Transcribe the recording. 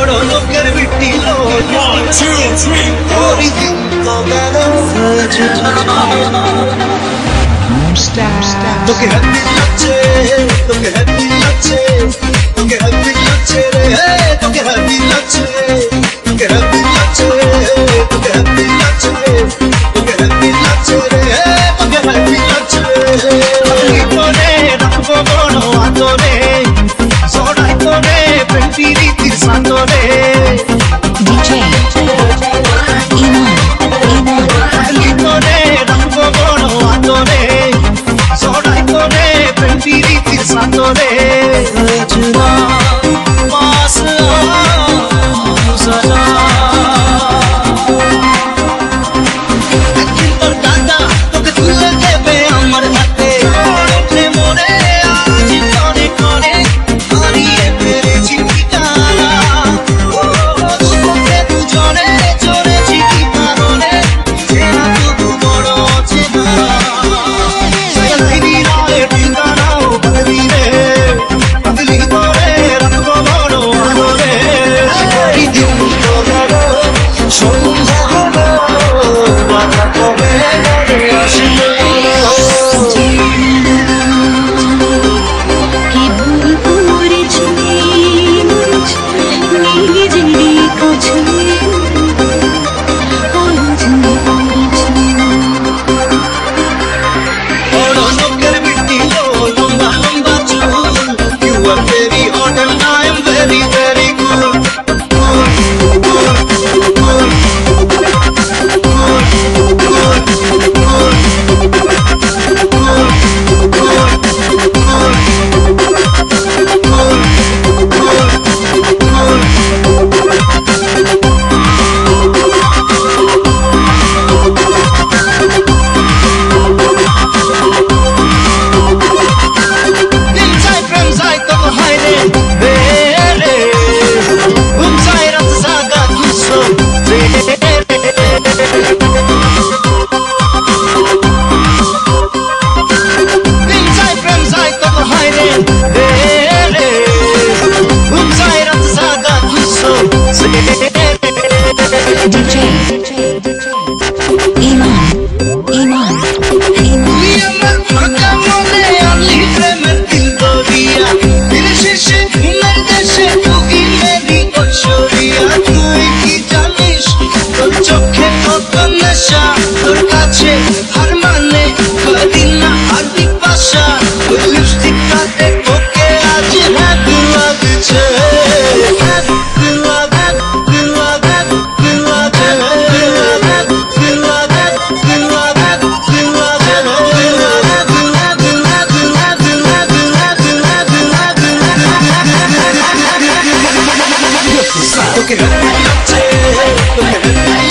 বড় লোকের বিটি লো 1 2 3 ওরি দিন তো গেল তোকে হ্যাপি লাগছে তোকে হ্যাপি লাগছে তোকে হ্যাপি লাগছে রে তোকে হ্যাপি লাগছে তোকে হ্যাপি লাগছে তোকে হ্যাপি লাগছে তোকে হ্যাপি লাগছে রে তোকে হ্যাপি লাগছে আমি তোরে রাখবো বড় আদরে সদাই তোরে প্রেমী রীতির সাদরে DJ আমি তোরে রাখবো বড় আদরে সদাই তোরে প্রেমী রীতির সাদরে পাস সদা একদিন তোর দাদা তোকে তুলে দেবে আমার হাতে মনে আজ মনে করে হারিয়ে ফেলেছি ঠিকানা দুঃখে দুজনে চলেছি কি কারণে চেনা তবু বড় চেনা ঠিকানাও বদলি রে বদলি করে রাখবো বড় আদরে এই দিন তো গেল সন্ধ্যা হলো বাধা কমে ঘরে আসলো কি ভুল করেছি নিজেরই কাছে অনজানে করেছি বড় লোকের বিটি লো লম্বা লম্বা চুল You are very hot and I am very very cool दिल जाए प्रेम जाए तो हाय रे रे घूम जाए रात जागा खुशो रे दिल जाए प्रेम जाए तो हाय रे रे घूम जाए रात जागा खुशो रे DJ Iman আমার ফাঁকা মনে আলি প্রেমের দিল দরিয়া দিল শেষে ঘুমের দেশে তুই মেরি ঐশ্বরিয়া তুই কি জানিস তোর চোখে কত নেশা তোর কাছে হার মানে কদিনা আর পিপাসা ওই লিপস্টিকটাতে তোকে আজ হ্যাপ লাগছে তোকে হ্যাপি লাগছে তোকে হ্যাপি